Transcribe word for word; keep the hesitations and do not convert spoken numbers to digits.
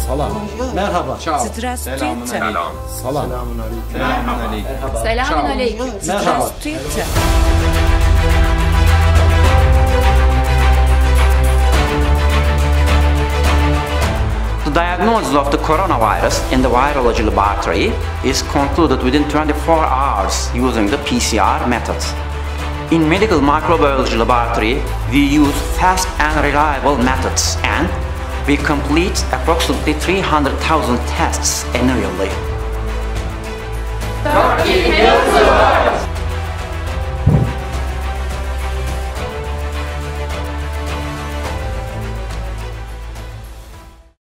Salam. Merhaba. Здравствуйте. Salam. Selamun aleyküm. Merhaba. Здравствуйте. The diagnosis of the coronavirus in the virology laboratory is concluded within twenty-four hours using the P C R method. In medical microbiology laboratory, we use fast and reliable methods, and we complete approximately three hundred thousand tests annually. Turkey heals the world!